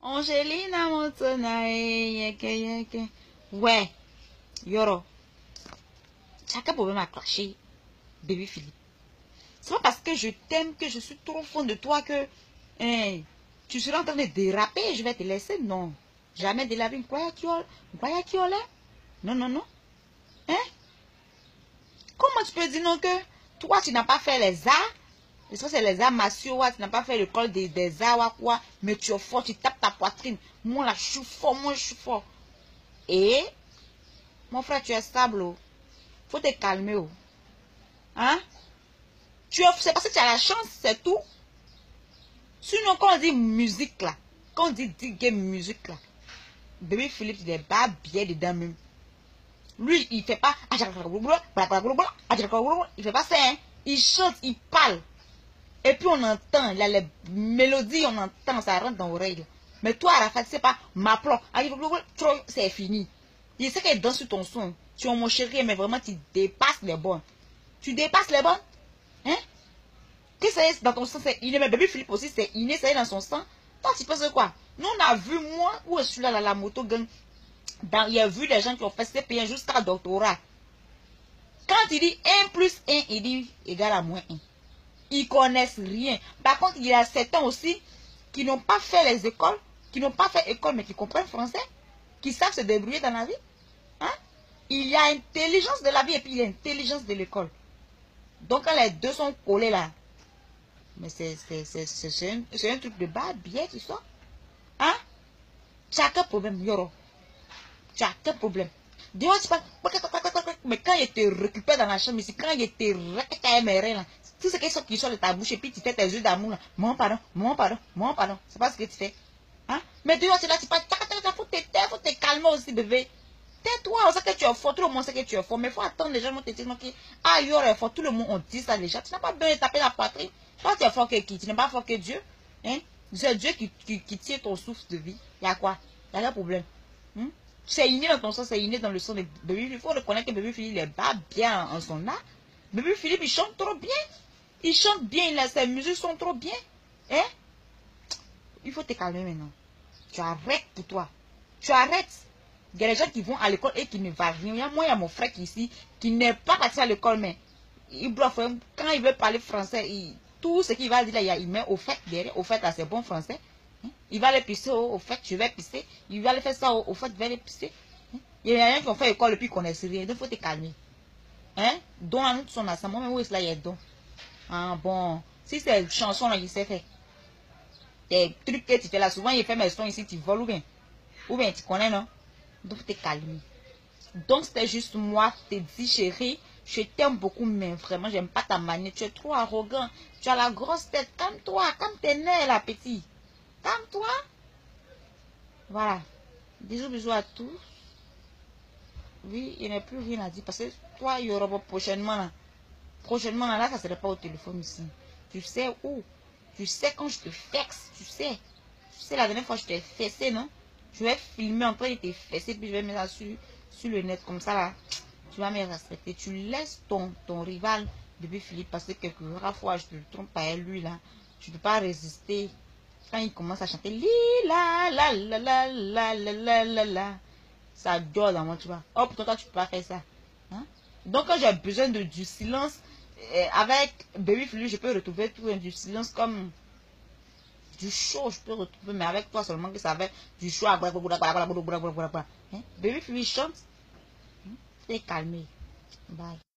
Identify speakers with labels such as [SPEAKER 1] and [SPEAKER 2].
[SPEAKER 1] Angelina Montanae, yeke. Ouais, Yoro. Chacun problème à clasher, bébé Philippe. C'est pas parce que je t'aime, que je suis trop fond de toi que tu seras en train de déraper et je vais te laisser. Non. Jamais de la vie. Croyez qui est là? Non. Hein? Comment tu peux dire non que toi, tu n'as pas fait les arts? Je sais que c'est les arts martiaux, tu n'as pas fait l'école des arts ou quoi, mais tu es fort, tu tapes ta poitrine. Moi là, je suis fort, Et, mon frère, tu es stable. Faut te calmer. Hein? C'est parce que tu as la chance, c'est tout. Sinon, quand on dit musique là, quand on dit game musique là, bébé Philippe, il est pas bien dedans même. Lui, il fait pas. Il fait pas ça, hein. Il chante, il parle. Et puis on entend, il y a les mélodies, on entend, ça rentre dans l'oreille. Mais toi, Arafat, c'est pas ma plan. C'est fini. Il sait qu'elle danse sur ton son. Tu es mon chéri, mais vraiment, tu dépasses les bonnes. Tu dépasses les bonnes. Hein? Que ça est dans ton sang, c'est inné. Mais bébé Philippe aussi, c'est inné, ça est dans son sang. Toi, tu penses quoi? Nous, on a vu, moi, où est-ce que là, la moto gang. Il a vu les gens qui ont fait CP1 jusqu'à doctorat. Quand il dit 1 plus 1, il dit égal à moins 1. Ils connaissent rien. Par contre, il y a certains aussi qui n'ont pas fait les écoles, qui n'ont pas fait école, mais qui comprennent français, qui savent se débrouiller dans la vie. Hein? Il y a intelligence de la vie et puis il y a intelligence de l'école. Donc, quand les deux sont collés là, mais c'est un truc de bas, bien, tu sais. Hein? Chacun problème, Yoro. Chacun problème. Dis moi, mais quand il te récupère dans la chambre ici, quand il te récupère là, tout ce qui sort de ta bouche et puis tu fais tes yeux d'amour là, mon pardon. C'est pas ce que tu fais. Hein? Mais dis moi, c'est là, tu parles, faut te calmer aussi, bébé. Tais-toi, on sait que tu es fort, tout le monde sait que tu es fort, mais il faut attendre les gens vont te dire que ah, il est fort, tout le monde on dit ça déjà. Tu n'as pas besoin de taper la poitrine. Toi, tu es fort que qui? Tu n'es pas fort que Dieu. Hein? C'est Dieu qui tient ton souffle de vie. Il y a quoi? Il y a un problème. Hein? C'est inné dans ton sang, c'est inné dans le sang de bébé. Il faut reconnaître que bébé Philippe, il est pas bien en son art. Bébé Philippe, il chante trop bien. Il chante bien, ses musiques sont trop bien. Hein? Il faut te calmer maintenant. Tu arrêtes pour toi. Tu arrêtes. Il y a des gens qui vont à l'école et qui ne vont rien. Moi, il y a mon frère qui ici, qui n'est pas parti à l'école, mais il bluffe. Quand il veut parler français, tout ce qu'il va dire, là, il met au fait derrière. Au fait, là, c'est bon français. Il va aller pisser, au fait, je vais pisser. Il va aller faire ça, au fait, je vais aller pisser. Il y a des gens qui ont fait école et puis ils ne connaissent rien. Il faut te calmer. Hein? Don à nous, son assemblée, mais où est-ce là, il y a don? Ah bon. Si c'est chanson là, il s'est fait. Des trucs que tu fais là, souvent il fait mes sons ici, tu voles ou bien? Ou bien tu connais, non? Donc, faut te calmer. Donc, c'était juste moi, je te dis, chérie, je t'aime beaucoup, mais vraiment, j'aime pas ta manière. Tu es trop arrogant. Tu as la grosse tête. Calme-toi, comme t'es né, là, petit. Calme-toi. Voilà. Bisous à tous. Oui, il n'y a plus rien à dire. Parce que toi, il y aura prochainement, là. Prochainement, là, ça ne serait pas au téléphone ici. Tu sais où? Tu sais quand je te fexe. Tu sais la dernière fois, je t'ai fessé, non? Je vais filmer en train de te fesser, puis je vais mettre ça sur le net, comme ça, là. Tu vas me respecter. Tu laisses ton rival, bébé Philippe, parce que quelques fois, je te trompe pas lui, là. Tu ne peux pas résister. Quand il commence à chanter, li la la la la la la la la la, ça dort dans moi, tu vois. Oh, pourtant, toi, tu peux pas faire ça. Hein? Donc, quand j'ai besoin du silence, avec Baby Philippe, je peux retrouver tout du silence comme du chaud, je peux retrouver, mais avec toi seulement que ça va du chaud. Hein? Baby Philippe chante, t'es calmé. Bye.